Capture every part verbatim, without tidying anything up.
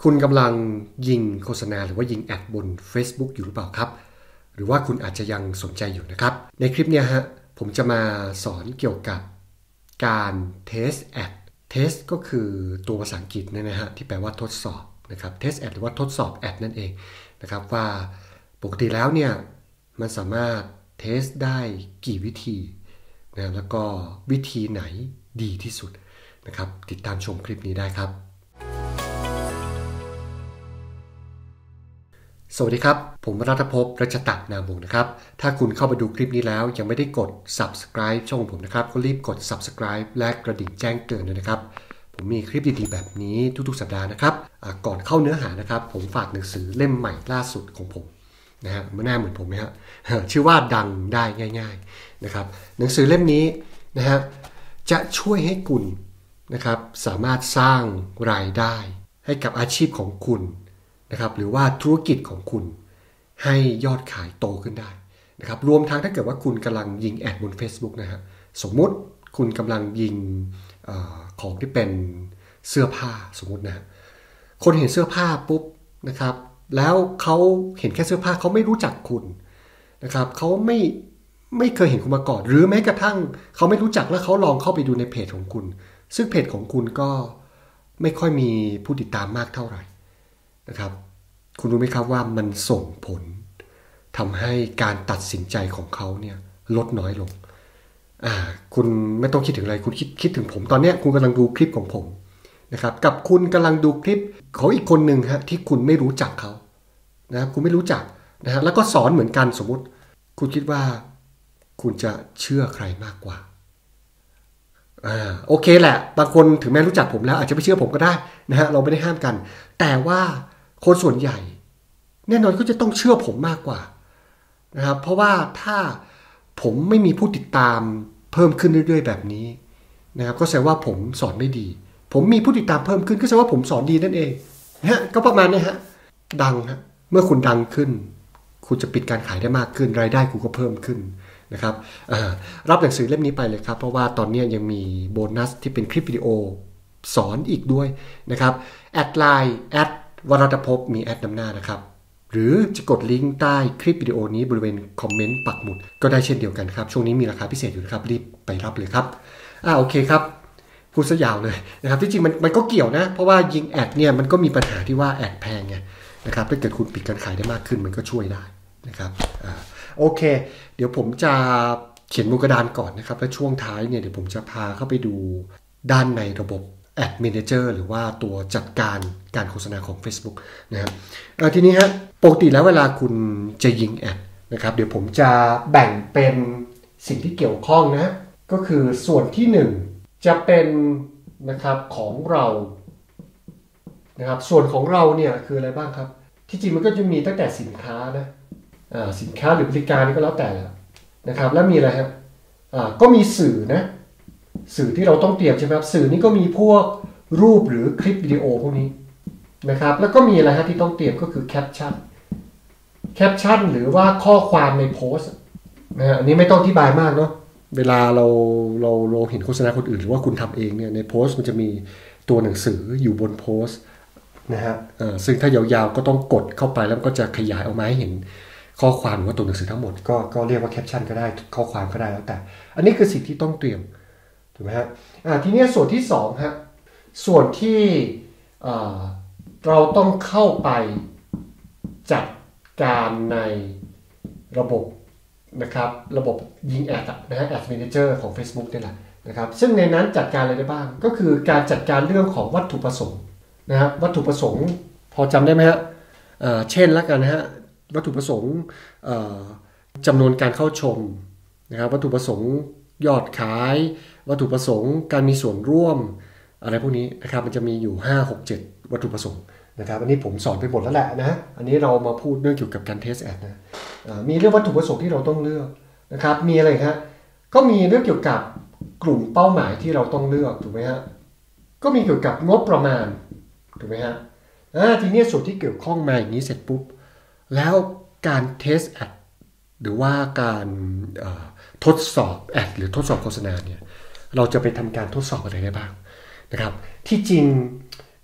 คุณกำลังยิงโฆษณาหรือว่ายิงแอดบน Facebook อยู่หรือเปล่าครับหรือว่าคุณอาจจะยังสนใจอยู่นะครับในคลิปนี้ฮะผมจะมาสอนเกี่ยวกับการเทสแอดเทสก็คือตัวภาษาอังกฤษเนี่ยนะฮะที่แปลว่าทดสอบนะครับเทสแอดหรือว่าทดสอบแอดนั่นเองนะครับว่าปกติแล้วเนี่ยมันสามารถเทสได้กี่วิธีนะแล้วก็วิธีไหนดีที่สุดนะครับติดตามชมคลิปนี้ได้ครับสวัสดีครับผมรัฐภพ รัชตะนามวงศ์นะครับถ้าคุณเข้าไปดูคลิปนี้แล้วยังไม่ได้กด Subscribe ช่องผมนะครับก็รีบกด Subscribe และกระดิ่งแจ้งเตือนด้วยนะครับผมมีคลิปดีๆแบบนี้ทุกๆสัปดาห์นะครับก่อนเข้าเนื้อหานะครับผมฝากหนังสือเล่มใหม่ล่าสุดของผมนะฮะมันน่าเหมือนผมไหมฮะชื่อว่าดังได้ง่ายๆนะครับหนังสือเล่มนี้นะฮะจะช่วยให้คุณนะครับสามารถสร้างรายได้ให้กับอาชีพของคุณนะครับหรือว่าธุรกิจของคุณให้ยอดขายโตขึ้นได้นะครับรวมทั้งถ้าเกิดว่าคุณกำลังยิงแอดบน Facebook นะฮะสมมุติคุณกำลังยิงเออของที่เป็นเสื้อผ้าสมมุตินะฮะคนเห็นเสื้อผ้าปุ๊บนะครับแล้วเขาเห็นแค่เสื้อผ้าเขาไม่รู้จักคุณนะครับเขาไม่ไม่เคยเห็นคุณมาก่อนหรือแม้กระทั่งเขาไม่รู้จักแล้วเขาลองเข้าไปดูในเพจของคุณซึ่งเพจของคุณก็ไม่ค่อยมีผู้ติดตามมากเท่าไหร่นะครับคุณรู้ไหมครับว่ามันส่งผลทำให้การตัดสินใจของเขาเนี่ยลดน้อยลงอ่าคุณไม่ต้องคิดถึงอะไรคุณคิดคิดถึงผมตอนนี้คุณกำลังดูคลิปของผมนะครับกับคุณกำลังดูคลิปของอีกคนหนึ่งฮะที่คุณไม่รู้จักเขานะคุณไม่รู้จักนะฮะแล้วก็สอนเหมือนกันสมมุติคุณคิดว่าคุณจะเชื่อใครมากกว่าอ่าโอเคแหละบางคนถึงแม้รู้จักผมแล้วอาจจะไม่เชื่อผมก็ได้นะฮะเราไม่ได้ห้ามกันแต่ว่าคนส่วนใหญ่แน่นอนก็จะต้องเชื่อผมมากกว่านะครับเพราะว่าถ้าผมไม่มีผู้ติดตามเพิ่มขึ้นเรื่อยๆแบบนี้นะครับก็แสดงว่าผมสอนไม่ดีผมมีผู้ติดตามเพิ่มขึ้นก็แสดงว่าผมสอนดีนั่นเองนะฮะก็ประมาณนี้ฮะดังฮะเมื่อคุณดังขึ้นคุณจะปิดการขายได้มากขึ้นรายได้คุณก็เพิ่มขึ้นนะครับรับหนังสือเล่มนี้ไปเลยครับเพราะว่าตอนนี้ยังมีโบนัสที่เป็นคลิปวิดีโอสอนอีกด้วยนะครับแอดไลน์แอดวรัตภพมีแอดนำหน้านะครับหรือจะกดลิงก์ใต้คลิปวิดีโอนี้บริเวณคอมเมนต์ปักหมุดก็ได้เช่นเดียวกันครับช่วงนี้มีราคาพิเศษอยู่นะครับรีบไปรับเลยครับอ่าโอเคครับพูดซะยาวเลยนะครับที่จริงมันมันก็เกี่ยวนะเพราะว่ายิงแอดเนี่ยมันก็มีปัญหาที่ว่าแอดแพงไงนะครับถ้าเกิดคุณปิดการขายได้มากขึ้นมันก็ช่วยได้นะครับอ่าโอเคเดี๋ยวผมจะเขียนบนกระดานก่อนนะครับและช่วงท้ายเนี่ยเดี๋ยวผมจะพาเข้าไปดูด้านในระบบแอด Manager หรือว่าตัวจัดการการโฆษณาของ Facebook นะครับทีนี้ฮะปกติแล้วเวลาคุณจะยิงแอดนะครับเดี๋ยวผมจะแบ่งเป็นสิ่งที่เกี่ยวข้องนะก็คือส่วนที่หนึ่งจะเป็นนะครับของเรานะครับส่วนของเราเนี่ยคืออะไรบ้างครับที่จริงมันก็จะมีตั้งแต่สินค้านะอ่าสินค้าหรือบริการก็แล้วแต่นะครับแล้วมีอะไรครับอ่าก็มีสื่อนะสื่อที่เราต้องเตรียมใช่ไหมครับสื่อนี้ก็มีพวกรูปหรือคลิปวิดีโอพวกนี้นะครับแล้วก็มีอะไรฮะที่ต้องเตรียมก็คือแคปชั่นแคปชั่นหรือว่าข้อความในโพสต์นะฮะอันนี้ไม่ต้องอธิบายมากเนาะเวลาเราเราเราเห็นโฆษณาคนอื่นหรือว่าคุณทำเองเนี่ยในโพสต์มันจะมีตัวหนังสืออยู่บนโพสต์นะฮะซึ่งถ้ายาวๆก็ต้องกดเข้าไปแล้วก็จะขยายออกมาให้เห็นข้อความหรือว่าตัวหนังสือทั้งหมดก็ก็เรียกว่าแคปชั่นก็ได้ข้อความก็ได้แล้วแต่อันนี้คือสิ่งที่ต้องเตรียมถูกไหมฮะอ่าทีนี้ส่วนที่สองฮะส่วนที่เราต้องเข้าไปจัดการในระบบนะครับระบบยิงแอดนะฮะแอด Manager ของ Facebook นี่แหละนะครับซึ่งในนั้นจัดการอะไรได้บ้างก็คือการจัดการเรื่องของวัตถุประสงค์นะครับวัตถุประสงค์พอจำได้ไหมฮะเช่นแล้วกันนะฮะวัตถุประสงค์จำนวนการเข้าชมนะครับวัตถุประสงค์ยอดขายวัตถุประสงค์การมีส่วนร่วมอะไรพวกนี้นะครับมันจะมีอยู่ห้า หก เจ็ดวัตถุประสงค์นะครับอันนี้ผมสอนไปหมดแล้วแหละนะอันนี้เรามาพูดเรื่องเกี่ยวกับการเทสแอดนะมีเรื่องวัตถุประสงค์ที่เราต้องเลือกนะครับมีอะไรฮะก็มีเรื่องเกี่ยวกับกลุ่มเป้าหมายที่เราต้องเลือกถูกไหมฮะก็มีเกี่ยวกับงบประมาณถูกไหมฮะทีนี้ส่วนที่เกี่ยวข้องมาอย่างนี้เสร็จปุ๊บแล้วการเทสแอดหรือว่าการทดสอบแอดหรือทดสอบโฆษณาเนี่ยเราจะไปทำการทดสอบอะไรได้บ้างนะครับที่จริง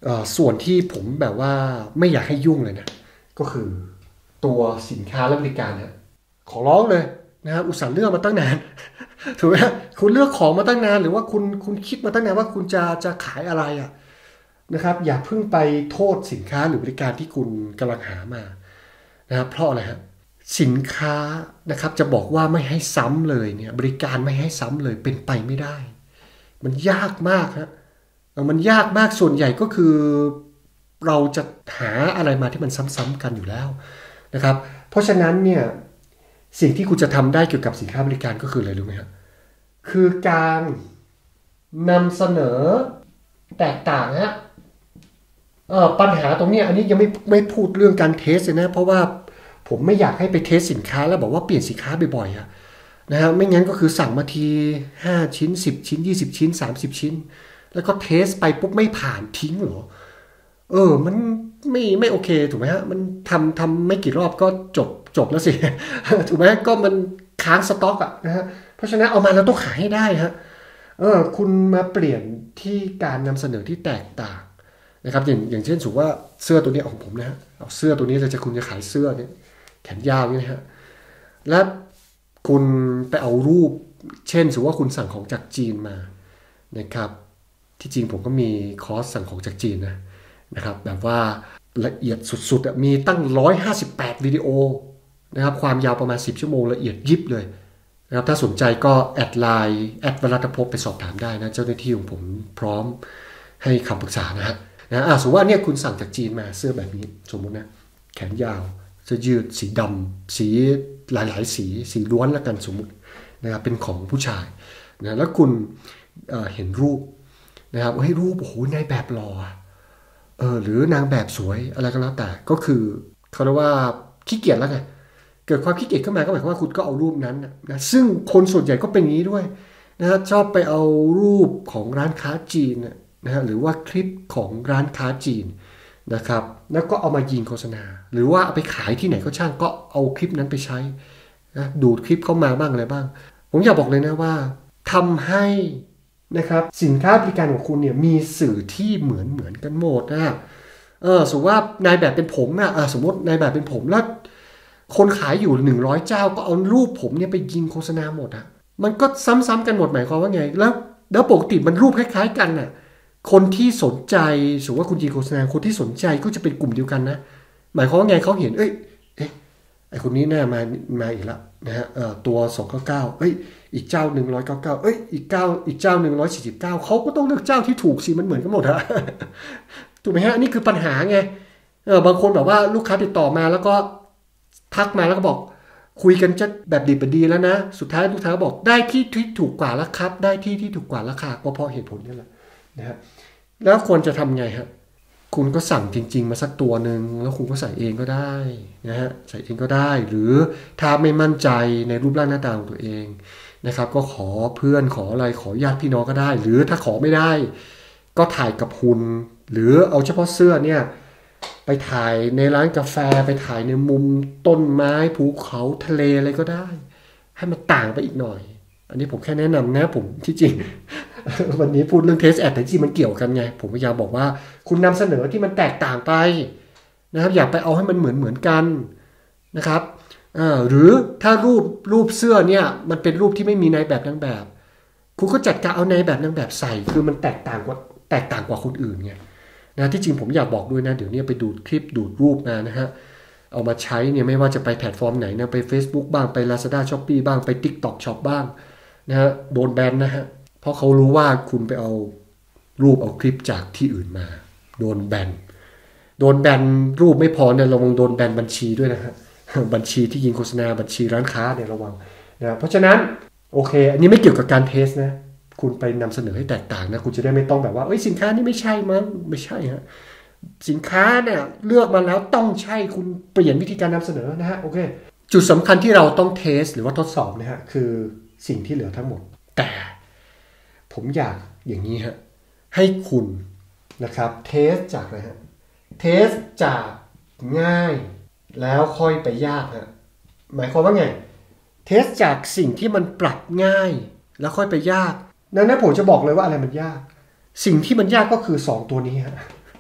ส่วนที่ผมแบบว่าไม่อยากให้ยุ่งเลยนะก็คือตัวสินค้าและบริการฮะขอร้องเลยนะครับอุตส่าห์เลือกมาตั้งนานถูกไหมคุณเลือกของมาตั้งนานหรือว่าคุณคุณคิดมาตั้งนานว่าคุณจะจะขายอะไรอ่ะนะครับอย่าเพิ่งไปโทษสินค้าหรือบริการที่คุณกำลังหามานะครับเพราะอะไรฮะสินค้านะครับจะบอกว่าไม่ให้ซ้ำเลยเนี่ยบริการไม่ให้ซ้ำเลยเป็นไปไม่ได้มันยากมากฮะมันยากมากส่วนใหญ่ก็คือเราจะหาอะไรมาที่มันซ้ำๆกันอยู่แล้วนะครับเพราะฉะนั้นเนี่ยสิ่งที่คุณจะทำได้เกี่ยวกับสินค้าบริการก็คืออะไรรู้ไหมครับคือการนำเสนอแตกต่างฮะเอ่อปัญหาตรงนี้อันนี้ยังไม่ไม่พูดเรื่องการเทสเลยนะเพราะว่าผมไม่อยากให้ไปเทสสินค้าแล้วบอกว่าเปลี่ยนสินค้าบ่อยๆอะนะฮะไม่งั้นก็คือสั่งมาทีห้าชิ้นสิบชิ้นยี่สิบชิ้นสามสิบชิ้นแล้วก็เทสไปปุ๊บไม่ผ่านทิ้งเหรอเออมันไม่ไม่โอเคถูกไหมฮะมันทำทำไม่กี่รอบก็จบจบแล้วสิ ถูกไหมก็มันค้างสต็อกอะนะฮะเพราะฉะนั้นเอามาแล้วต้องขายให้ได้ฮะเออคุณมาเปลี่ยนที่การนำเสนอที่แตกต่างนะครับอย่างอย่างเช่นสมมติว่าเสื้อตัวนี้ของผมนะฮะเอาเสื้อตัวนี้เลยจะคุณจะขายเสื้อเนี่ยแขนยาวนี่นะฮะแล้วคุณไปเอารูปเช่นสมมติว่าคุณสั่งของจากจีนมานะครับที่จริงผมก็มีคอร์สสั่งของจากจีนนะนะครับแบบว่าละเอียดสุดๆมีตั้งหนึ่งร้อยห้าสิบแปดวิดีโอนะครับความยาวประมาณสิบชั่วโมงละเอียดยิบเลยนะครับถ้าสนใจก็แอดไลน์แอดวรัตภพไปสอบถามได้นะเจ้าหน้าที่ของผมพร้อมให้คำปรึกษานะฮะนะอ่ะสมมติว่าเนี่ยคุณสั่งจากจีนมาเสื้อแบบนี้สมมุตินะแขนยาวเสื้อยืดสีดำสีหลายๆสีสีล้วนแล้วกันสมมุตินะครับเป็นของผู้ชายนะแล้วคุณ เอ่อ เห็นรูปนะครับเฮ้ยรูปโอ้โหนายแบบหล่อเออหรือนางแบบสวยอะไรก็แล้วแต่ก็คือเขาเรียกว่าขี้เกียจแล้วไงเกิดความขี้เกียจขึ้นมาก็หมายความว่าคุณก็เอารูปนั้นนะซึ่งคนส่วนใหญ่ก็เป็นอย่างนี้ด้วยนะฮะชอบไปเอารูปของร้านค้าจีนนะฮะหรือว่าคลิปของร้านค้าจีนนะครับแล้วก็เอามายิงโฆษณาหรือว่าเอาไปขายที่ไหนก็ช่างก็เอาคลิปนั้นไปใช้นะดูดคลิปเข้ามาบ้างอะไรบ้างผมอยากบอกเลยนะว่าทำให้นะครับสินค้าบริการของคุณเนี่ยมีสื่อที่เหมือนเหมือนกันหมดนะเออสมมติว่านายแบบเป็นผมนะอ่ะสมมตินายแบบเป็นผมแล้วคนขายอยู่หนึ่งร้อยเจ้าก็เอารูปผมเนี่ยไปยิงโฆษณาหมดอ่ะมันก็ซ้ำๆกันหมดหมายความว่าไงแล้วแล้วปกติมันรูปคล้ายๆกันน่ะคนที่สนใจสมมติว่าคุณยิงโฆษณาคนที่สนใจก็จะเป็นกลุ่มเดียวกันนะหมายความว่าไงเขาเห็นเอ้ยเอ๊ะไอคนนี้น่ามามาอีกแล้วนะฮะเอ่อตัวสองร้อยเก้าสิบเก้าเอ้ยอีกเจ้าหนึ่งร้อยเก้าสิบเก้าเอ้ยอีกเก้าอีกเจ้าหนึ่งร้อยสี่สิบเก้าเขาก็ต้องเลือกเจ้าที่ถูกสิมันเหมือนกันหมดอะ ถูกไหมฮะนี่คือปัญหาไงเออบางคนแบบว่าลูกค้าติดต่อมาแล้วก็ทักมาแล้วก็บอกคุยกันจะแบบดีแบบดีแล้วนะสุดท้ายลูกค้าก็บอกได้ที่ที่ถูกกว่าแล้วครับได้ที่ที่ถูกกว่าราคาก็เพราะเหตุผลนี่แหละนะครับแล้วควรจะทำไงฮะคุณก็สั่งจริงๆมาสักตัวหนึ่งแล้วคุณก็ใส่เองก็ได้นะฮะใส่เองก็ได้หรือถ้าไม่มั่นใจในรูปร่างหน้าตาของตัวเองนะครับก็ขอเพื่อนขออะไรขอญาติพี่น้องก็ได้หรือถ้าขอไม่ได้ก็ถ่ายกับหุ่นหรือเอาเฉพาะเสื้อเนี่ยไปถ่ายในร้านกาแฟไปถ่ายในมุมต้นไม้ภูเขาทะเลอะไรก็ได้ให้มันต่างไปอีกหน่อยอันนี้ผมแค่แนะนำนะผมที่จริง วันนี้พูดเรื่องเทสแอดแต่จริงมันเกี่ยวกันไงผมพยายามบอกว่าคุณนำเสนอที่มันแตกต่างไปนะครับอย่าไปเอาให้มันเหมือนเหมือนกันนะครับหรือถ้ารูปรูปเสื้อเนี่ยมันเป็นรูปที่ไม่มีนายแบบนางแบบคุณก็จัดการเอานายแบบนางแบบใส่คือมันแตกต่างกว่าแตกต่างกว่าคนอื่นไงนะที่จริงผมอยากบอกด้วยนะเดี๋ยวนี้ไปดูคลิปดูรูปมานะฮะเอามาใช้เนี่ยไม่ว่าจะไปแพลตฟอร์มไหนนะไป Facebook บ้างไป Lazada Shopee บ้างไป TikTok Shop บ้างนะฮะโดนแบนนะฮะเพราะเขารู้ว่าคุณไปเอารูปเอาคลิปจากที่อื่นมาโดนแบนโดนแบนรูปไม่พอเนี่ยระวังโดนแบนบัญชีด้วยนะฮะบัญชีที่ยิงโฆษณาบัญชีร้านค้าเนี่ยระวังนะเพราะฉะนั้นโอเคอันนี้ไม่เกี่ยวกับการเทสนะคุณไปนำเสนอให้แตกต่างนะคุณจะได้ไม่ต้องแบบว่าเอ้ยสินค้านี่ไม่ใช่มั้งไม่ใช่ฮะสินค้าเนี่ยเลือกมาแล้วต้องใช่คุณเปลี่ยนวิธีการนำเสนอนะฮะโอเคจุดสำคัญที่เราต้องเทสหรือว่าทดสอบนะฮะคือสิ่งที่เหลือทั้งหมดแต่ผมอยากอย่างนี้ฮะให้คุณนะครับเทสจากอะไรฮะเทสจากง่ายแล้วค่อยไปยากฮะหมายความว่าไงเทสจากสิ่งที่มันปรับง่ายแล้วค่อยไปยากนั้นนะผมจะบอกเลยว่าอะไรมันยากสิ่งที่มันยากก็คือสองตัวนี้ฮะ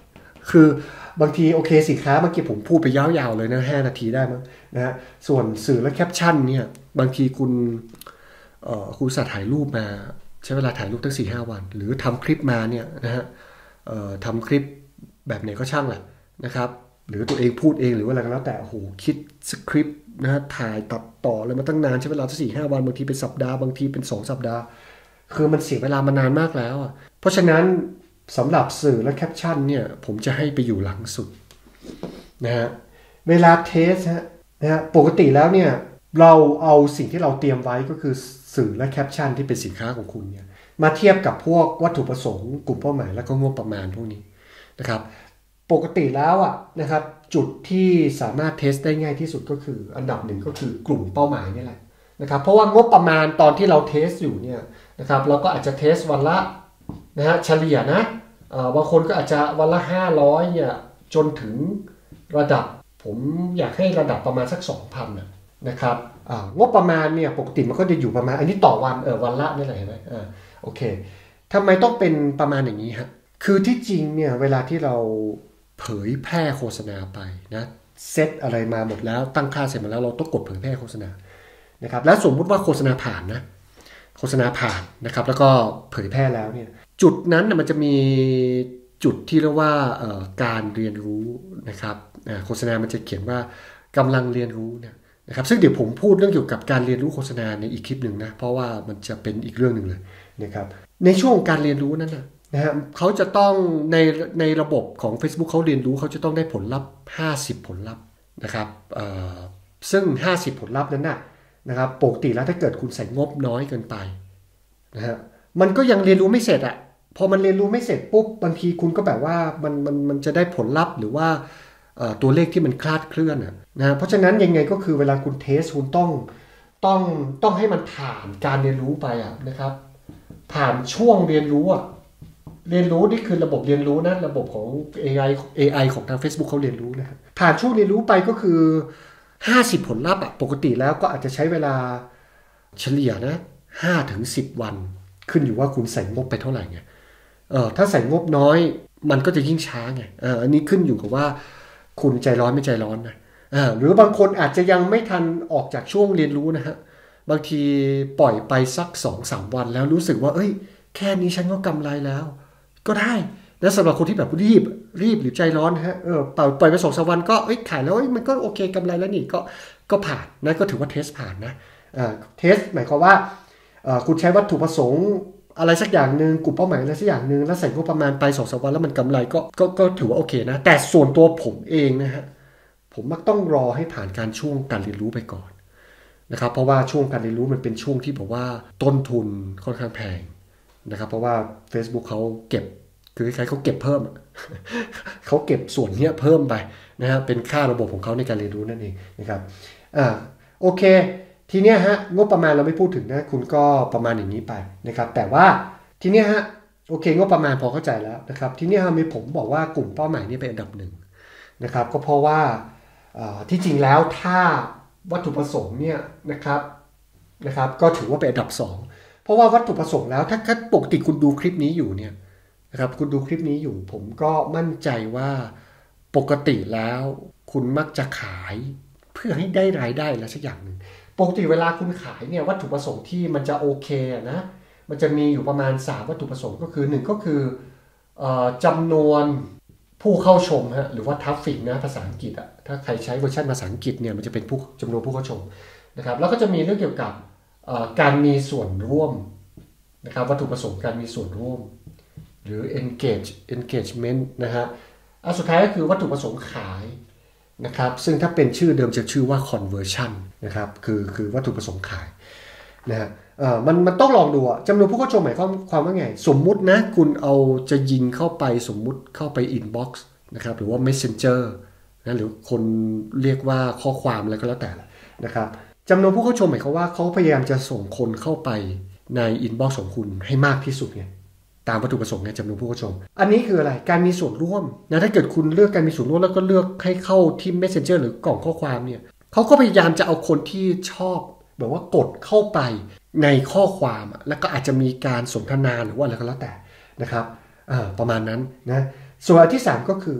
คือบางทีโอเคสินค้าเมื่อกี้ผมพูดไปยาวๆเลยนะห้านาทีได้มั้งนะฮะส่วนสื่อและแคปชั่นเนี่ยบางทีคุณเอ่อคุณสัตว์ถ่ายรูปมาใช้เวลาถ่ายรูปตั้ง สี่ห้า วันหรือทำคลิปมาเนี่ยนะฮะเอ่อทำคลิปแบบไหนก็ช่างแหละนะครับหรือตัวเองพูดเองหรือว่าอะไรก็แล้วแต่โอ้โหคิดสคริปต์นะฮะถ่ายตัดต่ออะไรมาตั้งนานใช้เวลาตั้ง สี่ห้า วันบางทีเป็นสัปดาห์บางทีเป็นสองสัปดาห์คือมันเสียเวลามานานมากแล้วอ่ะเพราะฉะนั้นสำหรับสื่อและแคปชั่นเนี่ยผมจะให้ไปอยู่หลังสุดนะฮะเวลาเทสฮะนะฮะปกติแล้วเนี่ยเราเอาสิ่งที่เราเตรียมไว้ก็คือสื่อและแคปชั่นที่เป็นสินค้าของคุณเนี่ยมาเทียบกับพวกวัตถุประสงค์กลุ่มเป้าหมายแล้วก็งบประมาณพวกนี้นะครับปกติแล้วอ่ะนะครับจุดที่สามารถเทสได้ง่ายที่สุดก็คืออันดับหนึ่งก็คือกลุ่มเป้าหมายนี่แหละนะครับเพราะว่างบประมาณตอนที่เราเทสอยู่เนี่ยนะครับเราก็อาจจะเทสวันละนะฮะเฉลี่ยนะบางคนก็อาจจะวันละห้าร้อยเนี่ยจนถึงระดับผมอยากให้ระดับประมาณสัก สองพัน นะนะครับงบประมาณเนี่ยปกติมันก็จะอยู่ประมาณอันนี้ต่อวันเออวันละนี่แหละเห็นไหมอ่าโอเคทำไมต้องเป็นประมาณอย่างนี้ฮะคือที่จริงเนี่ยเวลาที่เราเผยแพร่โฆษณาไปนะเซตอะไรมาหมดแล้วตั้งค่าเสร็จหมดแล้วเราต้องกดเผยแพร่โฆษณานะครับแล้วสมมุติว่าโฆษณาผ่านนะโฆษณาผ่านนะครับแล้วก็เผยแพร่แล้วเนี่ยจุดนั้นมันจะมีจุดที่เรียกว่าการเรียนรู้นะครับโฆษณามันจะเขียนว่ากำลังเรียนรู้เนี่ยนะครับซึ่งเดี๋ยวผมพูดเรื่องเกี่ยวกับการเรียนรู้โฆษณาในอีกคลิปหนึ่งนะเพราะว่ามันจะเป็นอีกเรื่องหนึ่งเลยนะครับในช่วงการเรียนรู้นั้นนะนะฮะเขาจะต้องในในระบบของ Facebook เขาเรียนรู้เขาจะต้องได้ผลลัพธ์ห้าสิบผลลัพธ์นะครับซึ่งห้าสิบผลลัพธ์นั้นนะนะครับปกติแล้วถ้าเกิดคุณใส่งบน้อยเกินไปนะฮะมันก็ยังเรียนรู้ไม่เสร็จอะพอมันเรียนรู้ไม่เสร็จปุ๊บบางทีคุณก็แบบว่ามันมันมันจะได้ผลลัพธ์หรือว่าตัวเลขที่มันคลาดเคลื่อนนะเพราะฉะนั้นยังไงก็คือเวลาคุณเทสคุณต้องต้องต้องให้มันผ่านการเรียนรู้ไปอะนะครับผ่านช่วงเรียนรู้อะเรียนรู้นี่คือระบบเรียนรู้นะระบบของ เอ ไอ เอ ไอ ของทาง Facebook เขาเรียนรู้นะครับผ่านช่วงเรียนรู้ไปก็คือห้าสิบผลลัพธ์อะปกติแล้วก็อาจจะใช้เวลาเฉลี่ยนะห้าถึงสิบวันขึ้นอยู่ว่าคุณใส่งบไปเท่าไหร่ไงเออถ้าใส่งบน้อยมันก็จะยิ่งช้าไงเอออันนี้ขึ้นอยู่กับว่าคุณใจร้อนไม่ใจร้อนนะเออหรือบางคนอาจจะยังไม่ทันออกจากช่วงเรียนรู้นะฮะบางทีปล่อยไปสัก สองถึงสาม วันแล้วรู้สึกว่าเอ้ยแค่นี้ฉันก็กำไรแล้วก็ได้แล้วสำหรับคนที่แบบรีบรีบหรือใจร้อนฮะเออปล่อยปล่อยไปสองสามวันก็เอ้ยขายแล้วมันก็โอเคกำไรแล้วนี่ก็ก็ผ่านนะก็ถือว่าเทสผ่านนะเอ่อเทสหมายความว่าเอ่อคุณใช้วัตถุประสงค์อะไรสักอย่างนึงกลุ่มเป้าหมายอะไรสักอย่างนึงแล้วใส่งบประมาณไป สองถึงสาม วันแล้วมันกำไรก็ก็ก็ถือว่าโอเคนะแต่ส่วนตัวผมเองนะฮะผมมักต้องรอให้ผ่านการช่วงการเรียนรู้ไปก่อนนะครับเพราะว่าช่วงการเรียนรู้มันเป็นช่วงที่บอกว่าต้นทุนค่อนข้างแพงนะครับเพราะว่า Facebook เขาเก็บคือคล้ายๆเขาเก็บเพิ่มเขาเก็บส่วนนี้เพิ่มไปนะฮะเป็นค่าระบบของเขาในการเรียนรู้นั่นเองนะครับอ่าโอเคทีเนี้ยฮะงบประมาณเราไม่พูดถึงนะคุณก็ประมาณอย่างนี้ไปนะครับแต่ว่าทีเนี้ยฮะโอเคงบประมาณพอเข้าใจแล้วนะครับทีเนี้ยมีผมบอกว่ากลุ่มเป้าหมายนี่เป็นอันดับหนึ่งนะครับก็เพราะว่าที่จริงแล้วถ้าวัตถุประสงค์เนี่ยนะครับนะครับก็ถือว่าเป็นอันดับสองเพราะว่าวัตถุประสงค์แล้วถ้าปกติคุณดูคลิปนี้อยู่เนี่ยนะครับคุณดูคลิปนี้อยู่ผมก็มั่นใจว่าปกติแล้วคุณมักจะขายเพื่อให้ได้รายได้อะไรสักอย่างหนึ่งปกติเวลาคุณขายเนี่ยวัตถุประสงค์ที่มันจะโอเคนะมันจะมีอยู่ประมาณสามวัตถุประสงค์ก็คือหนึ่งก็คือเอ่อจำนวนผู้เข้าชมฮะหรือว่าทราฟฟิกนะภาษาอังกฤษอ่ะถ้าใครใช้เวอร์ชันภาษาอังกฤษเนี่ยมันจะเป็นผู้จำนวนผู้เข้าชมนะครับแล้วก็จะมีเรื่องเกี่ยวกับการมีส่วนร่วมนะครับวัตถุประสงค์การมีส่วนร่วมหรือ engage engagement นะฮะอันสุดท้ายก็คือวัตถุประสงค์ขายนะครับซึ่งถ้าเป็นชื่อเดิมจะชื่อว่า conversion นะครับคือคือวัตถุประสงค์ขายนะฮะเอ่อมันมันต้องลองดูอะจำนวนผู้เข้าชมหมายความความว่าไงสมมุตินะคุณเอาจะยิงเข้าไปสมมุติเข้าไป inbox นะครับหรือว่า messenger นะหรือคนเรียกว่าข้อความอะไรก็แล้วแต่นะครับจำนวนผู้เข้าชมหมายความว่าเขาพยายามจะส่งคนเข้าไปใน inbox ของคุณให้มากที่สุดไงตามวัตถุประสงค์ในจำนวนผู้เข้าชมอันนี้คืออะไรการมีส่วนร่วมนะถ้าเกิดคุณเลือกการมีส่วนร่วมแล้วก็เลือกให้เข้าที่ messenger หรือกล่องข้อความเนี่ยเขาก็พยายามจะเอาคนที่ชอบแบบว่ากดเข้าไปในข้อความแล้วก็อาจจะมีการสนทนาหรือว่าอะไรก็แล้วแต่นะครับประมาณนั้นนะส่วนอันที่สามก็คือ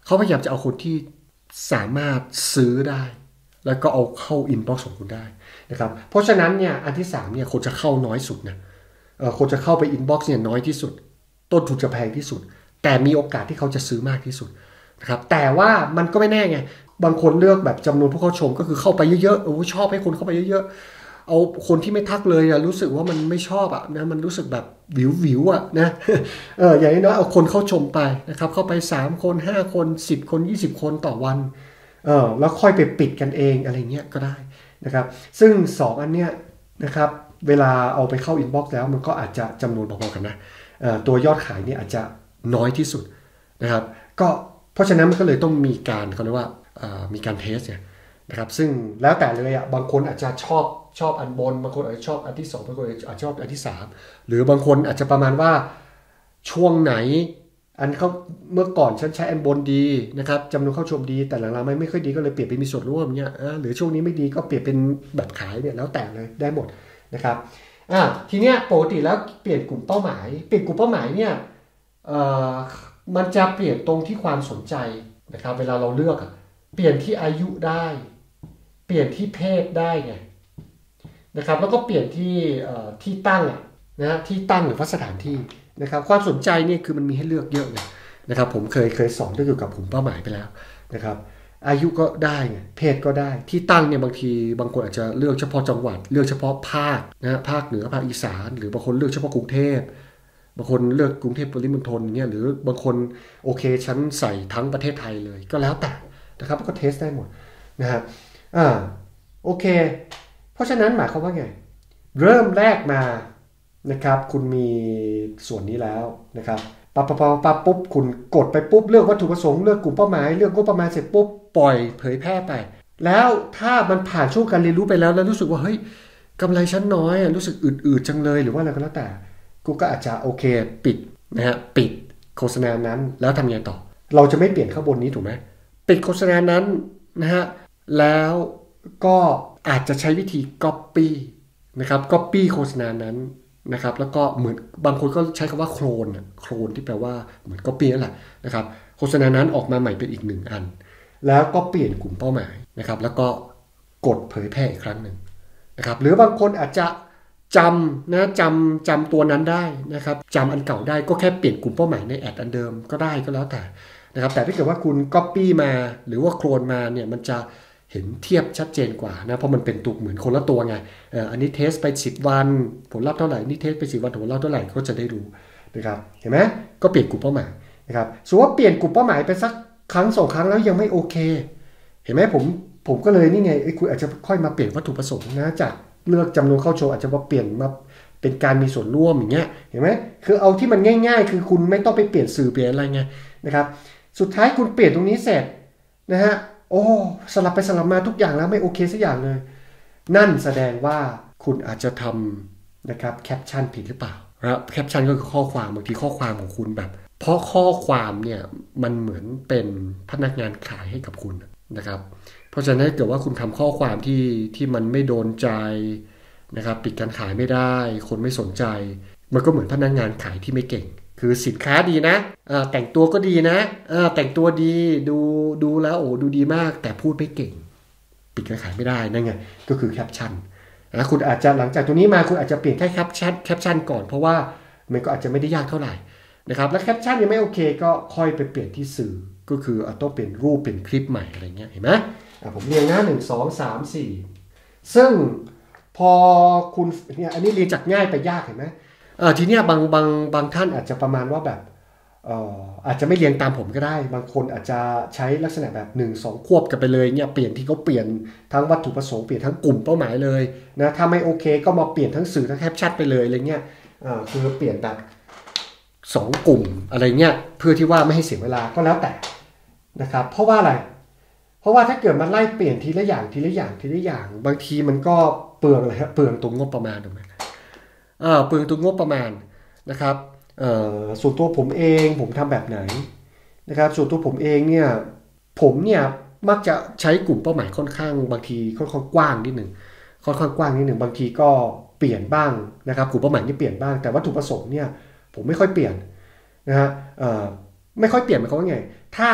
เขาพยายามจะเอาคนที่สามารถซื้อได้แล้วก็เอาเข้าอินบ็อกซ์ของคุณได้นะครับเพราะฉะนั้นเนี่ยอันที่สามเนี่ยคนจะเข้าน้อยสุดนะเอ่อคนจะเข้าไปอินบ็อกซ์เนี่ยน้อยที่สุดต้นทุนจะแพงที่สุดแต่มีโอกาสที่เขาจะซื้อมากที่สุดนะครับแต่ว่ามันก็ไม่แน่ไงบางคนเลือกแบบจำนวนผู้เข้าชมก็คือเข้าไปเยอะๆโอ้ชอบให้คนเข้าไปเยอะๆเอาคนที่ไม่ทักเลยอะรู้สึกว่ามันไม่ชอบอะนะมันรู้สึกแบบวิววิวอะนะเอออย่างน้อยเอาคนเข้าชมไปนะครับเข้าไปสามคนห้าคนสิบคนยี่สิบคนต่อวันเออแล้วค่อยไปปิดกันเองอะไรเงี้ยก็ได้นะครับซึ่งสองอันเนี้ยนะครับเวลาเอาไปเข้าอินบ็อกซ์แล้วมันก็อาจจะจำนวนพอๆกันนะตัวยอดขายเนี่ยอาจจะน้อยที่สุดนะครับก็เพราะฉะนั้นมันก็เลยต้องมีการเขาเรียกว่ามีการเทสเนี่ยนะครับซึ่งแล้วแต่เลยอ่ะบางคนอาจจะชอบชอบอันบนบางคนอาจจะชอบอันที่สองบางคนอาจจะชอบอันที่สามหรือบางคนอาจจะประมาณว่าช่วงไหนอันเขาเมื่อก่อนฉันใช้อันบนดีนะครับจำนวนเข้าชมดีแต่หลังๆไม่ไม่ค่อยดีก็เลยเปลี่ยนไปมีส่วนร่วมเนี่ยหรือช่วงนี้ไม่ดีก็เปลี่ยนเป็นแบบขายเนี่ยแล้วแต่เลยได้หมดนะครับอ่าทีเนี้ยปกติแล้วเปลี่ยนกลุ่มเป้าหมายเปลี่ยนกลุ่มเป้าหมายเนี่ยเอ่อมันจะเปลี่ยนตรงที่ความสนใจนะครับเวลาเราเลือกอ่ะเปลี่ยนที่อายุได้เปลี่ยนที่เพศได้ไงนะครับแล้วก็เปลี่ยนที่เอ่อที่ตั้งอ่ะนะที่ตั้งหรือว่าสถานที่นะครับความสนใจนี่คือมันมีให้เลือกเยอะไงนะครับผมเคยเคยสอนเกี่ยวกับกลุ่มเป้าหมายไปแล้วนะครับอายุก็ได้ไงเพศก็ได้ที่ตั้งเนี่ยบางทีบางคนอาจจะเลือกเฉพาะจังหวัดเลือกเฉพาะภาคนะภาคเหนือภาคอีสานหรือบางคนเลือกเฉพาะกรุงเทพบางคนเลือกกรุงเทพปริมณฑลเนี่ยหรือบางคนโอเคฉันใส่ทั้งประเทศไทยเลยก็แล้วแต่นะครับก็เทสได้หมดนะฮะอ่าโอเคเพราะฉะนั้นหมายความว่าไงเริ่มแรกมานะครับคุณมีส่วนนี้แล้วนะครับปั๊บปั๊บปั๊บปั๊บปุ๊บคุณกดไปปุ๊บเลือกวัตถุประสงค์เลือกกลุ่มเป้าหมายเลือกงบประมาณเสร็จปุ๊บปล่อยเผยแพร่ไปแล้วถ้ามันผ่านช่วงการเรียนรู้ไปแล้วแล้วรู้สึกว่าเฮ้ยกำไรชั้นน้อยรู้สึกอืดๆจังเลยหรือว่าอะไรก็แล้วแต่กูก็อาจจะโอเคปิดนะฮะปิดโฆษณานั้นแล้วทำยังไงต่อเราจะไม่เปลี่ยนข้างบนนี้ถูกไหมปิดโฆษณานั้นนะฮะแล้วก็อาจจะใช้วิธี copy นะครับ copy โฆษณานั้นนะครับแล้วก็เหมือนบางคนก็ใช้คำว่าโคลนโคลนที่แปลว่าเหมือน copy นั่นแหละนะครับโฆษณานั้นออกมาใหม่เป็นอีกหนึ่งอันแล้วก็เปลี่ยนกลุ่มเป้าหมายนะครับแล้วก็กดเผยแพร่อีกครั้งหนึ่งนะครับหรือบางคนอาจจะจำนะจำจำตัวนั้นได้นะครับจำอันเก่าได้ก็แค่เปลี่ยนกลุ่มเป้าหมายในแอดอันเดิมก็ได้ก็แล้วแต่นะครับแต่ถ้าเกิดว่าคุณ copy มาหรือว่าโคลนมาเนี่ยมันจะเห็นเทียบชัดเจนกว่านะเพราะมันเป็นตุกเหมือนคนละตัวไงเอ่ออันนี้เทสไปสิบวันผลลัพธ์เท่าไหร่นี่เทสไปสิบวันผลลัพธ์เท่าไหร่ก็จะได้รู้นะครับเห็นไหมก็เปลี่ยนกลุ่มเป้าหมายนะครับสมมติว่าเปลี่ยนกลุ่มเป้าหมายไปสักครั้งสองครั้งแล้วยังไม่โอเคเห็นไหมผมผมก็เลยนี่ไงคุณอาจจะค่อยมาเปลี่ยนวัตถุประสงค์นะจากเลือกจำนวนเข้าชมอาจจะมาเปลี่ยนมาเป็นการมีส่วนร่วมอย่างเงี้ยเห็นไหมคือเอาที่มันง่ายๆคือคุณไม่ต้องไปเปลี่ยนสื่อเปลี่ยนอะไรไงนะครับสุดท้ายคุณเปลี่ยนตรงนี้เสร็จนะฮะโอ้สลับไปสลับมาทุกอย่างแล้วไม่โอเคสักอย่างเลยนั่นแสดงว่าคุณอาจจะทำนะครับแคปชั่นผิดหรือเปล่าครับแคปชั่นก็คือข้อความบางทีข้อความของคุณแบบเพราะข้อความเนี่ยมันเหมือนเป็นพนักงานขายให้กับคุณนะครับเพราะฉะนั้นถ้าเกิดว่าคุณทำข้อความที่ที่มันไม่โดนใจนะครับปิดการขายไม่ได้คนไม่สนใจมันก็เหมือนพนักงานขายที่ไม่เก่งคือสินค้าดีนะแต่งตัวก็ดีนะแต่งตัวดีดูดูแล้วโอ้ดูดีมากแต่พูดไม่เก่งปิดการขายไม่ได้นั่นไงก็คือแคปชั่นนะคุณอาจจะหลังจากตัวนี้มาคุณอาจจะเปลี่ยนแค่แคปชั่นแคปชั่นก่อนเพราะว่ามันก็อาจจะไม่ได้ยากเท่าไหร่นะครับแล้วแคปชั่นยังไม่โอเคก็ค่อยไปเปลี่ยนที่สื่อก็คืออาจต้องเปลี่ยนรูปเป็นคลิปใหม่อะไรเงี้ยเห็นไหมผมเรียงหน้าหนึ่งสองสามสี่ซึ่งพอคุณเนี่ยอันนี้เรียนจากง่ายไปยากเห็นไหมเออทีเนี้ยบางบางบางท่านอาจจะประมาณว่าแบบเอ่ออาจจะไม่เรียงตามผมก็ได้บางคนอาจจะใช้ลักษณะแบบหนึ่ง สองควบกันไปเลยเนี่ยเปลี่ยนที่เขาเปลี่ยนทั้งวัตถุประสงค์เปลี่ยนทั้งกลุ่มเป้าหมายเลยนะถ้าไม่โอเคก็มาเปลี่ยนทั้งสื่อทั้งแคปชั่นไปเลยอะไรเงี้ยอ่าคือเปลี่ยนแบบสองกลุ่มอะไรเงี้ยเพื่อที่ว่าไม่ให้เสียเวลาก็แล้วแต่นะครับเพราะว่าอะไรเพราะว่าถ้าเกิดมันไล่เปลี่ยนทีละอย่างทีละอย่างทีละอย่างบางทีมันก็เปลืองอะไรครับเปลืองตรงงบประมาณถูกไหมเออเปลืองตรงงบประมาณนะครับเอ่อส่วนตัวผมเองผมทำแบบไหนนะครับส่วนตัวผมเองเนี่ยผมเนี่ยมักจะใช้กลุ่มเป้าหมายค่อนข้างบางทีค่อนข้างกว้างนิดหนึ่งค่อนข้างกว้างนิดหนึ่งบางทีก็เปลี่ยนบ้างนะครับกลุ่มเป้าหมายนี่เปลี่ยนบ้างแต่วัตถุประสงค์เนี่ยผมไม่ค่อยเปลี่ยนนะฮะเอ่อไม่ค่อยเปลี่ยนหมายความว่าไงถ้า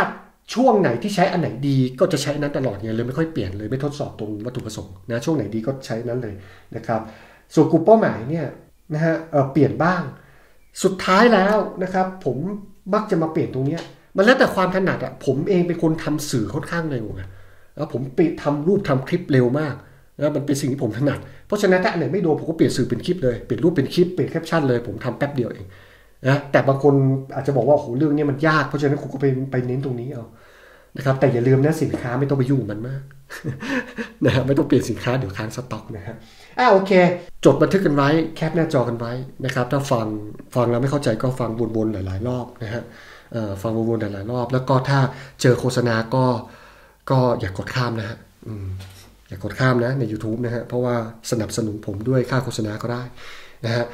ช่วงไหนที่ใช้อันไหนดีก็จะใช้นั้นตลอดไงเลยไม่ค่อยเปลี่ยนเลยไม่ทดสอบตรงวัตถุประสงค์นะช่วงไหนดีก็ใช้นั้นเลยนะครับส่วนกลุ่มเป้าหมายเนี่ยนะฮะเออเปลี่ยนบ้างสุดท้ายแล้วนะครับผมมักจะมาเปลี่ยนตรงนี้มันแล้วแต่ความถนัดอ่ะผมเองเป็นคนทำสื่อค่อนข้างเร็วไงแล้วผมไปทำรูปทำคลิปเร็วมากนะมันเป็นสิ่งที่ผมถนัดเพราะฉะนั้นถ้าอันไหนไม่โดนผมก็เปลี่ยนสื่อเป็นคลิปเลยเปลี่ยนรูปเป็นคลิปเปลี่ยนแคปชั่นเลยผมทำแป๊บเดียวเองนะแต่บางคนอาจจะบอกว่าโหเรื่องนี้มันยากเพราะฉะนั้นคุณก็ไปไปเน้นตรงนี้เอานะครับแต่อย่าลืมนะสินค้าไม่ต้องไปยุ่งมันมากนะฮะไม่ต้องเปลี่ยนสินค้าเดี๋ยวค้างสต็อกนะครับอ่าโอเคจดบันทึกกันไว้แคปหน้าจอกันไว้นะครับถ้าฟังฟังแล้วไม่เข้าใจก็ฟังวนๆหลายๆรอบนะฮะฟังวนๆหลายๆรอบแล้วก็ถ้าเจอโฆษณาก็ก็อย่ากดข้ามนะฮะอย่ากดข้ามนะใน YouTube นะฮะเพราะว่าสนับสนุนผมด้วยค่าโฆษณาก็ได้นะฮะ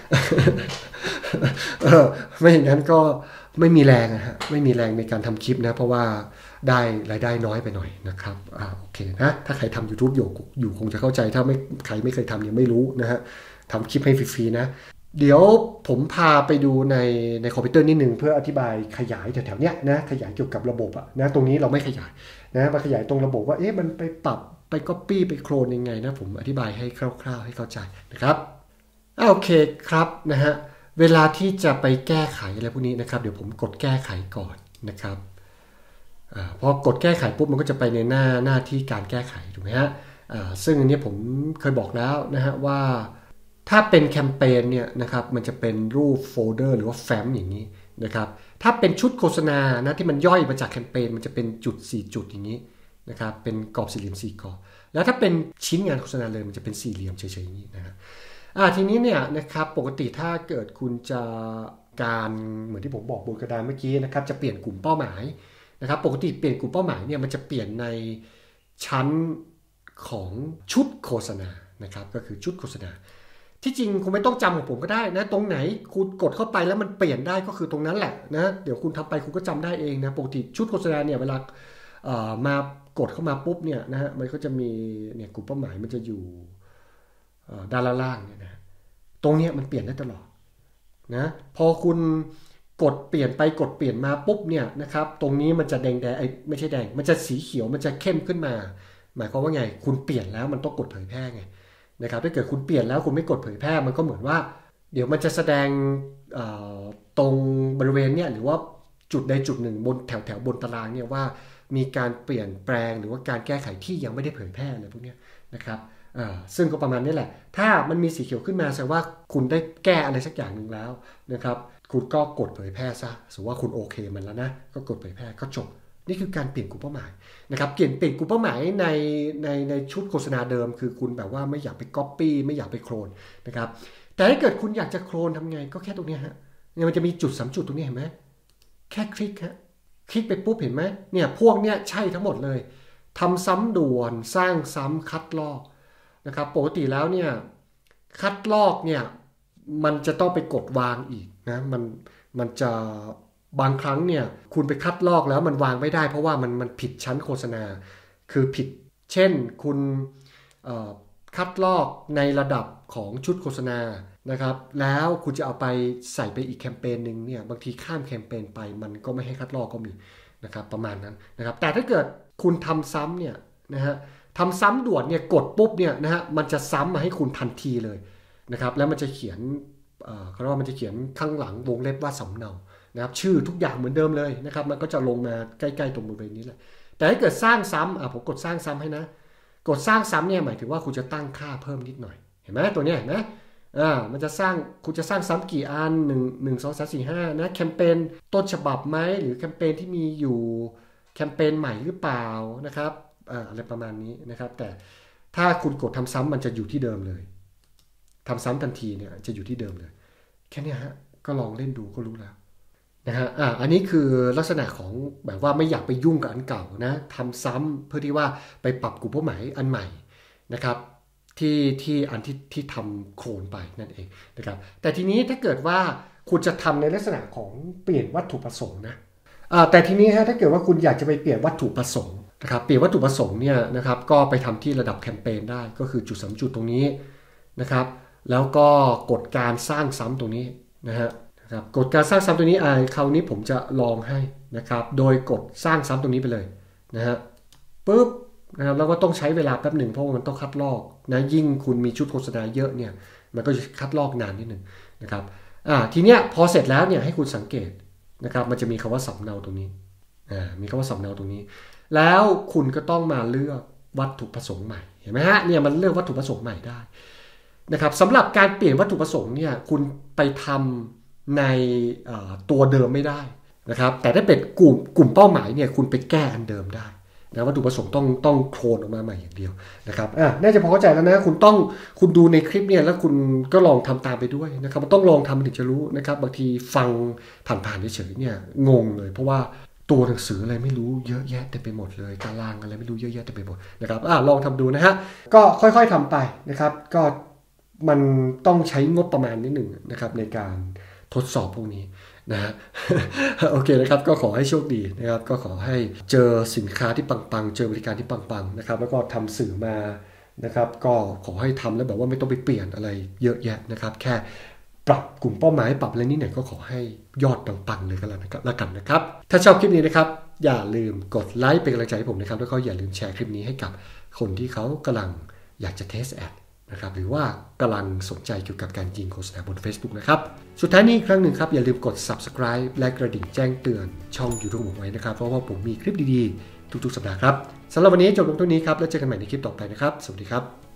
ไม่อย่างนั้นก็ไม่มีแรงนะฮะไม่มีแรงในการทำคลิปนะเพราะว่าได้รายได้น้อยไปหน่อยนะครับอ่าโอเคนะถ้าใครทำ YouTube อยู่อยู่คงจะเข้าใจถ้าไม่ใครไม่เคยทำยังไม่รู้นะฮะทำคลิปให้ฟรีๆนะเดี๋ยวผมพาไปดูในในคอมพิวเตอร์นิดนึงเพื่ออธิบายขยายแถวๆเนี้ยนะขยายเกี่ยวกับระบบอะนะตรงนี้เราไม่ขยายนะมาขยายตรงระบบว่าเอ๊ะมันไปปรับไปก๊อปปี้ไปโคลนยังไงนะผมอธิบายให้คร่าวๆให้เข้าใจนะครับโอเคครับนะฮะเวลาที่จะไปแก้ไขอะไรพวกนี้นะครับเดี๋ยวผมกดแก้ไขก่อนนะครับอ่าพอกดแก้ไขปุ๊บมันก็จะไปในหน้าหน้าที่การแก้ไขถูกไหมฮะอ่าซึ่งอันนี้ผมเคยบอกแล้วนะฮะว่าถ้าเป็นแคมเปญเนี่ยนะครับมันจะเป็นรูปโฟลเดอร์หรือว่าแฟ้มอย่างนี้นะครับถ้าเป็นชุดโฆษณานะที่มันย่อยมาจากแคมเปญมันจะเป็นจุดสี่จุดอย่างนี้นะครับเป็นกรอบสี่เหลี่ยมสี่กรอบแล้วถ้าเป็นชิ้นงานโฆษณาเลยมันจะเป็นสี่เหลี่ยมเฉยๆอย่างนี้นะครับอ่าทีนี้เนี่ยนะครับปกติถ้าเกิดคุณจะการเหมือนที่ผมบอกบนกระดานเมื่อกี้นะครับจะเปลี่ยนกลุ่มเป้าหมายนะครับปกติเปลี่ยนกลุ่มเป้าหมายเนี่ยมันจะเปลี่ยนในชั้นของชุดโฆษณานะครับก็คือชุดโฆษณาที่จริงคุณไม่ต้องจำของผมก็ได้นะตรงไหนคุณกดเข้าไปแล้วมันเปลี่ยนได้ก็คือตรงนั้นแหละนะเดี๋ยวคุณทำไปคุณก็จำได้เองนะปกติชุดโฆษณาเนี่ยเวลามากดเข้ามาปุ๊บเนี่ยนะฮะมันก็จะมีเนี่ยกลุ่มเป้าหมายมันจะอยู่ด้านล่างเนี่ยนะตรงนี้มันเปลี่ยนได้ตลอดนะพอคุณกดเปลี่ยนไปกดเปลี่ยนมาปุ๊บเนี่ยนะครับตรงนี้มันจะแดงแดงไอ้ไม่ใช่แดงมันจะสีเขียวมันจะเข้มขึ้นมาหมายความว่าไงคุณเปลี่ยนแล้วมันต้องกดเผยแพร่ไงนะครับถ้าเกิดคุณเปลี่ยนแล้วคุณไม่กดเผยแพร่มันก็เหมือนว่าเดี๋ยวมันจะแสดงตรงบริเวณเนี่ยหรือว่าจุดใดจุดหนึ่งบนแถวแถวบนตารางเนี่ยว่ามีการเปลี่ยนแปลงหรือว่าการแก้ไขที่ยังไม่ได้เผยแพร่อะไรพวกนี้นะครับซึ่งก็ประมาณนี้แหละถ้ามันมีสีเขียวขึ้นมาแสดงว่าคุณได้แก้อะไรสักอย่างหนึ่งแล้วนะครับคุณก็กดเผยแพร่ซะสมมติว่าคุณโอเคมันแล้วนะก็กดเผยแพร่ก็จบนี่คือการเปลี่ยนกลุ่มเป้าหมายนะครับเปลี่ยนเปลี่ยนกลุ่มเป้าหมายในในในชุดโฆษณาเดิมคือคุณแบบว่าไม่อยากไปก๊อปปี้ไม่อยากไปโคลนนะครับแต่ถ้าเกิดคุณอยากจะโคลนทำไงก็แค่ตรงนี้ฮะเนี่ยมันจะมีจุดสามจุดตรงนี้เห็นไหมแค่คลิกฮะคลิกไปปุ๊บเห็นไหมเนี่ยพวกเนี้ยใช่ทั้งหมดเลยทำซ้ำด่วนสร้างซ้ำคัดลอกนะครับปกติแล้วเนี่ยคัดลอกเนี่ยมันจะต้องไปกดวางอีกนะมันมันจะบางครั้งเนี่ยคุณไปคัดลอกแล้วมันวางไม่ได้เพราะว่ามันมันผิดชั้นโฆษณาคือผิดเช่นคุณคัดลอกในระดับของชุดโฆษณานะครับแล้วคุณจะเอาไปใส่ไปอีกแคมเปญหนึ่งเนี่ยบางทีข้ามแคมเปญไปมันก็ไม่ให้คัดลอกก็มีนะครับประมาณนั้นนะครับแต่ถ้าเกิดคุณทำซ้ำเนี่ยนะฮะทำซ้ำด่วนเนี่ยกดปุ๊บเนี่ยนะฮะมันจะซ้ำมาให้คุณทันทีเลยนะครับแล้วมันจะเขียนเอ่อเขาเรียกว่ามันจะเขียนข้างหลังวงเล็บว่าสำเนานะครับชื่อทุกอย่างเหมือนเดิมเลยนะครับมันก็จะลงมาใกล้ๆตรงบริเวณนี้แหละแต่ถ้าเกิดสร้างซ้ำอ่ะผมกดสร้างซ้ำให้นะกดสร้างซ้ำเนี่ยหมายถึงว่าคุณจะตั้งค่าเพิ่มนิดหน่อยเห็นไหมตัวเนี้ยเห็นไหมอ่ามันจะสร้างคุณจะสร้างซ้ำกี่อันหนึ่งหนึ่งสองสามสี่ห้านะแคมเปญต้นฉบับไหมหรือแคมเปญที่มีอยู่แคมเปญใหม่หรือเปล่านะครับอะไรประมาณนี้นะครับแต่ถ้าคุณกดทำซ้ำมันจะอยู่ที่เดิมเลยทำซ้ำทันทีเนี่ยจะอยู่ที่เดิมเลยแค่นี้ฮะก็ลองเล่นดูก็รู้แล้วนะฮะอ่าอันนี้คือลักษณะของแบบว่าไม่อยากไปยุ่งกับอันเก่านะทำซ้ำเพื่อที่ว่าไปปรับกลุ่มเป้าหมายอันใหม่นะครับที่ที่อันที่ที่ทำโคลนไปนั่นเองนะครับแต่ทีนี้ถ้าเกิดว่าคุณจะทำในลักษณะของเปลี่ยนวัตถุประสงค์นะอ่าแต่ทีนี้ฮะถ้าเกิดว่าคุณอยากจะไปเปลี่ยนวัตถุประสงค์นะครับเปลี่ยนวัตถุประสงค์เนี่ยนะครับก็ไปทำที่ระดับแคมเปญได้ก็คือจุดสามจุดตรงนี้นะครับแล้วก็กดการสร้างซ้ำตรงนี้นะฮะนะครับกดการสร้างซ้ำตรงนี้อ่าคราวนี้ผมจะลองให้นะครับโดยกดสร้างซ้ำตรงนี้ไปเลยนะฮะปุ๊บนะครับแล้วก็ต้องใช้เวลาแป๊บหนึ่งเพราะว่ามันต้องคัดลอกนะยิ่งคุณมีชุดโฆษณาเยอะเนี่ยมันก็จะคัดลอกนานนิดหนึ่งนะครับอ่าทีเนี้ยพอเสร็จแล้วเนี่ยให้คุณสังเกตนะครับมันจะมีคำว่าสำเนาตรงนี้อ่ามีคำว่าสำเนาตรงนี้แล้วคุณก็ต้องมาเลือกวัตถุประสงค์ใหม่เห็นไหมฮะเนี่ยมันเลือกวัตถุประสงค์ใหม่ได้นะครับสำหรับการเปลี่ยนวัตถุประสงค์เนี่ยคุณไปทำในตัวเดิมไม่ได้นะครับแต่ถ้าเป็นกลุ่มกลุ่มเป้าหมายเนี่ยคุณไปแก้อันเดิมได้นะวัตถุประสงค์ต้องต้องโคลนออกมาใหม่อย่างเดียวนะครับอ่ะน่าจะพอเข้าใจแล้วนะคุณต้องคุณดูในคลิปเนี่ยแล้วคุณก็ลองทำตามไปด้วยนะครับมันต้องลองทำถึงจะรู้นะครับบางทีฟังผ่านๆเฉยๆเนี่ยงงเลยเพราะว่าตัวหนังสืออะไรไม่รู้เยอะแยะเต็มไปหมดเลยตารางอะไรไม่รู้เยอะแยะเต็มไปหมดนะครับอ่ะลองทำดูนะฮะก็ค่อยๆทำไปนะครับก็มันต้องใช้งบประมาณนิดหนึ่งนะครับในการทดสอบพวกนี้นะฮะ โอเคนะครับก็ขอให้โชคดีนะครับก็ขอให้เจอสินค้าที่ปังๆเจอบริการที่ปังๆนะครับแล้วก็ทำสื่อมานะครับก็ขอให้ทำแล้วแบบว่าไม่ต้องไปเปลี่ยนอะไรเยอะแยะนะครับแค่ปรับกลุ่มเป้าหมายปรับอะไรนิดหน่อยก็ขอให้ยอดปังๆเลยก็แล้วนะครับแล้วกันนะครับถ้าชอบคลิปนี้นะครับอย่าลืมกดไลค์เป็นกำลังใจให้ผมนะครับแล้วก็อย่าลืมแชร์คลิปนี้ให้กับคนที่เขากำลังอยากจะเทสแอดนะครับหรือว่ากำลังสนใจเกี่ยวกับการยิงโฆษณาบน Facebook นะครับสุดท้ายนี้อีกครั้งหนึ่งครับอย่าลืมกด Subscribe และกระดิ่งแจ้งเตือนช่อง YouTube ผมไว้นะครับเพราะว่าผมมีคลิปดีๆทุกๆสัปดาห์ครับสำหรับวันนี้จบลงเท่านี้ครับแล้วเจอกันใหม่ในคลิปต่อไปนะครับสวัสดีครับ